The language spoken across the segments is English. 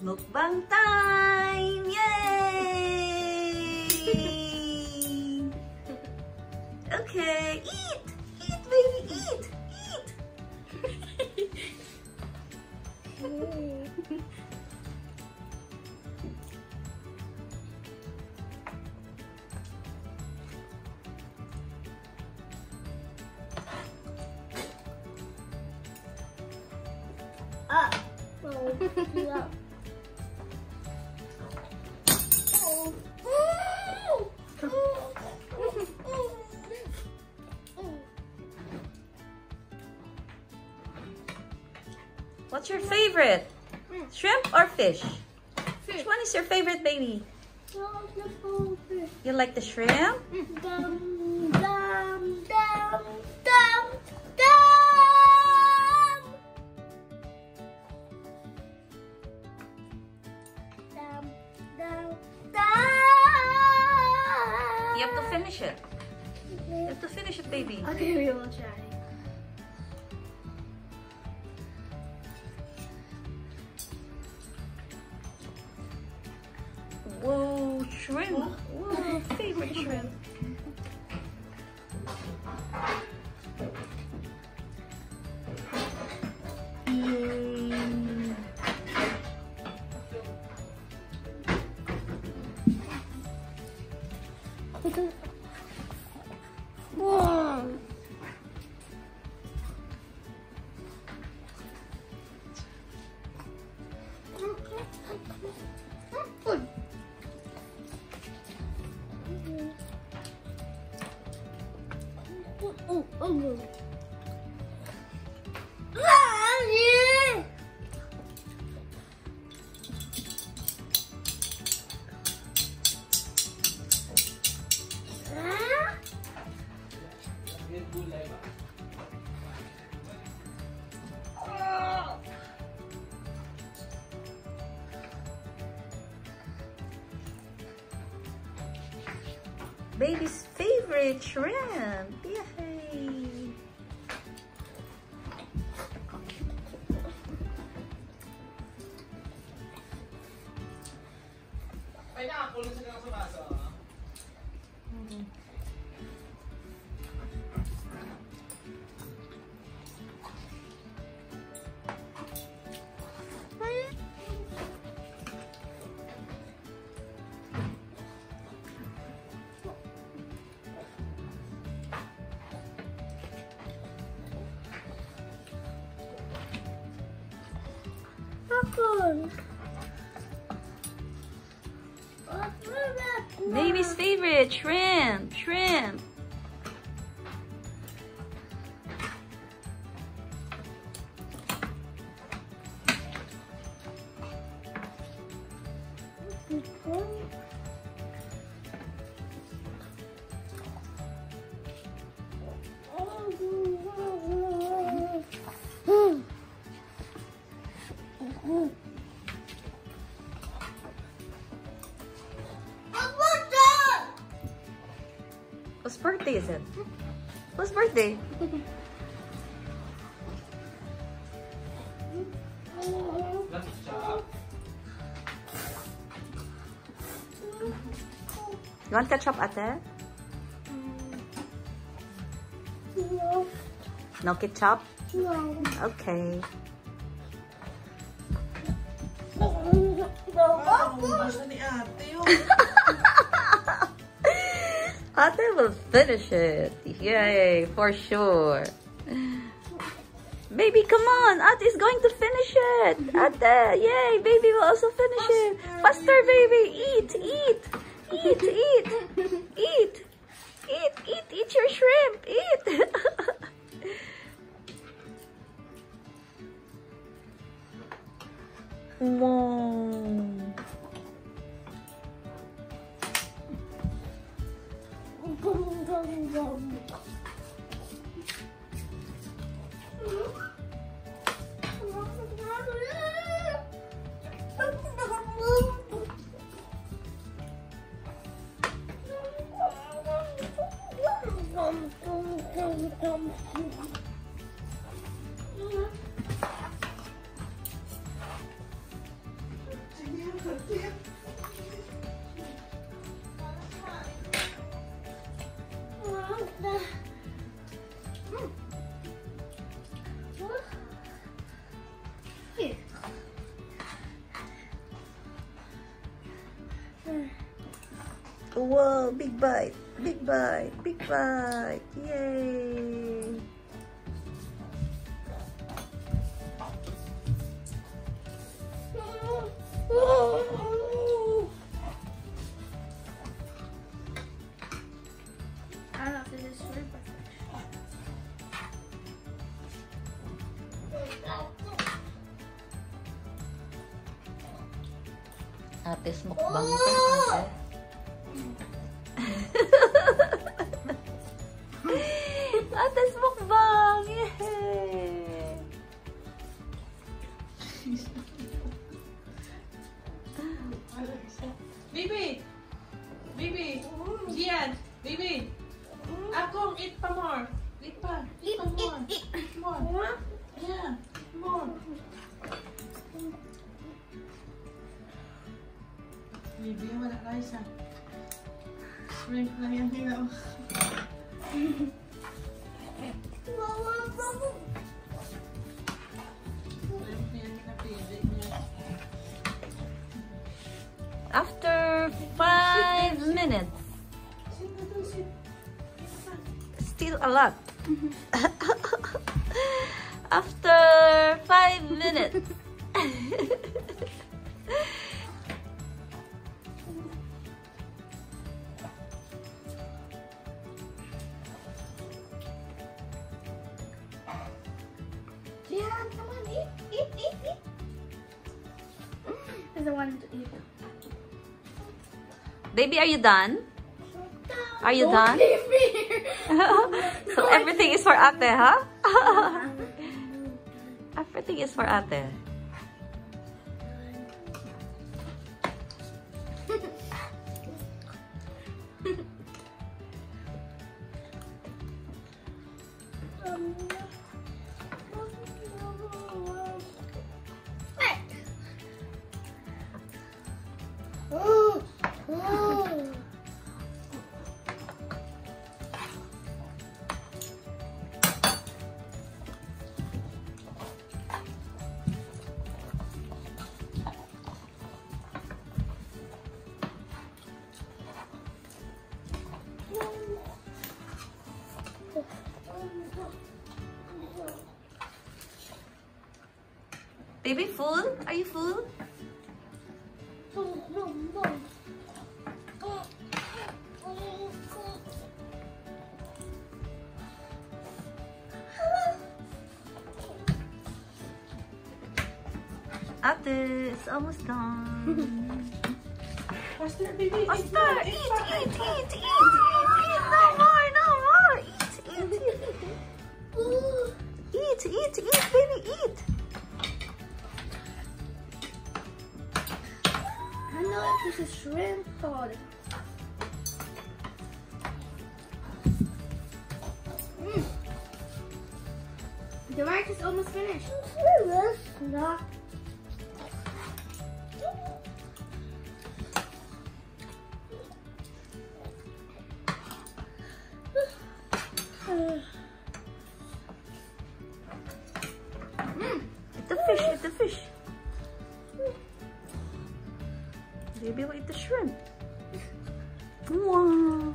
Mukbang time! Yay! Okay, eat! Eat, baby, eat! Eat! Yeah. What's your favorite? Shrimp or fish? Which one is your favorite, baby? You like the shrimp? Dum, dum, dum, dum, dum. Dum, dum, dum. You have to finish it. You have to finish it, baby. Okay, we will try. Whoa, shrimp. Whoa, favorite shrimp. Wow. Baby's favorite shrimp. Yay! Baby's favorite shrimp. Shrimp. Whose birthday is it? Whose birthday? You want ketchup, ate? No. No ketchup? No. Okay. Ate will finish it. Yay, for sure. Baby, come on. Ate is going to finish it. Ate, yay. Baby will also finish it. Faster, baby. Eat, eat. Eat, eat. Eat. Eat, eat, eat your shrimp. Eat. Wow. Whoa, big bite, big bite, big bite. Yay. I don't know if this is shrimp. Ate's mukbang ito, ate. Ate's mukbang! Yay! Baby! Baby! Gian! Baby! Akong, eat pa more! Eat pa! Eat pa more! More! Yeah! More! Baby, wala rice ah. Shrimp lang yan nila. Shrimp na yan pinapili niya. After 5 minutes. Sit na doon, sit. Still a lot. After 5 minutes. Yeah, come on, eat. Is the one to eat. Baby, are you done? Are you done? So everything is for ate, huh? Everything is for ate. Baby, full? Are you full? Ate, it's almost done. Faster, baby. Faster, eat. No more. Eat, baby, eat. I know if this is shrimp pod. The rice is almost finished. No. Eat the fish. Baby will eat the shrimp. Wow.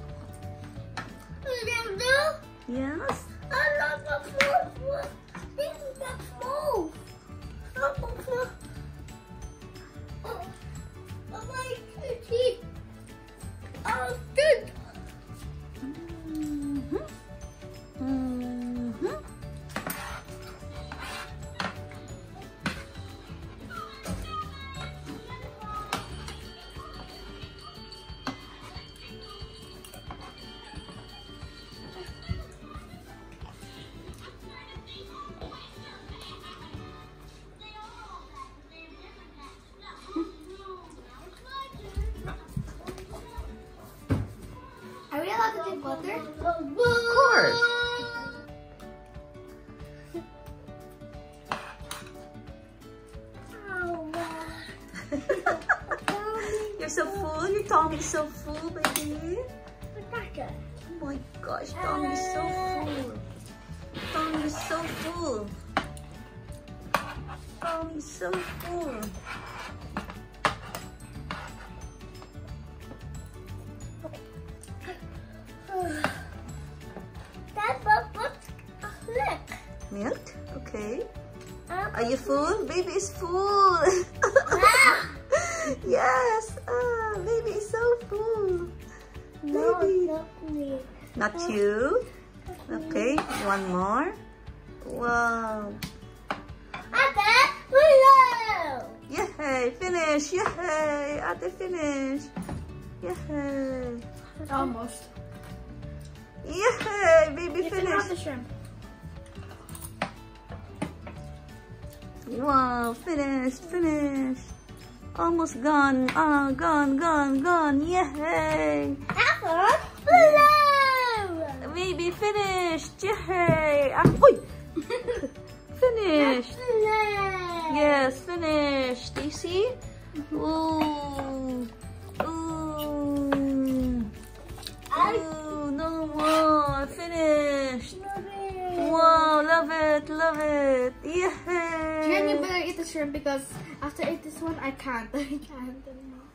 Yes. I love the food. This is the food. Oh my teeth. Oh, good. Are we allowed to take butter? Of course. so full. Your tummy is so full, baby. Oh my gosh, tummy is so full. Tummy is so full. Tummy is so full. Milk? Okay. Are you full? Baby is full. Yes. Baby is so full. Baby. Not me. Not you? Okay. One more. Wow. Yay. Finish. Yay. Ate finish. Yay. Almost. Yay. Baby finish. The shrimp. Wow, finish, finish. Almost gone. Gone. Yay. Baby finished. Yay. Uy. Finished. Yes, finished. Do you see? Ooh. No more. Finished. Wow, love it. Yay. Jen, you better eat the shrimp because after I eat this one, I can't. I can't anymore.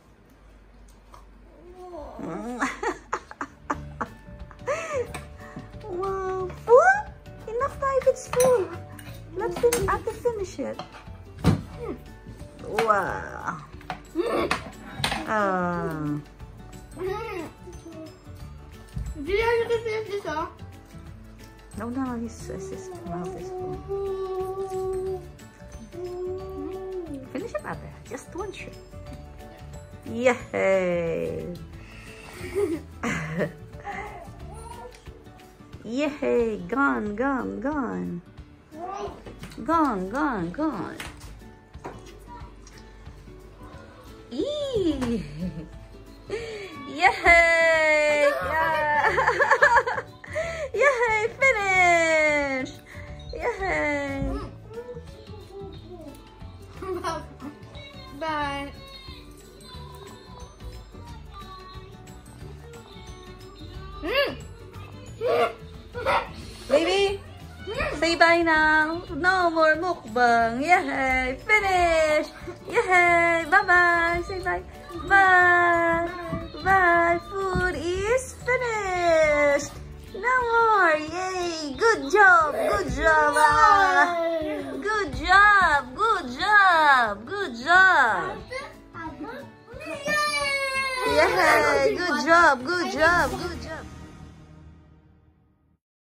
Wow, full? Enough now if it's full. Let's finish it. Wow. Do you have to finish this off? No, his mouth is full. Finish it, Ate. Just one shrimp. Yay! Yay! Gone. Eee! Yay! Yay! Finish! Yay! Bye. Baby, say bye now. No more mukbang. Yay! Finish! Yay! Bye-bye. Say bye. Bye. Bye. Food is finished. No more. Yay! Good job. Good job. Good job. Yay! Good job.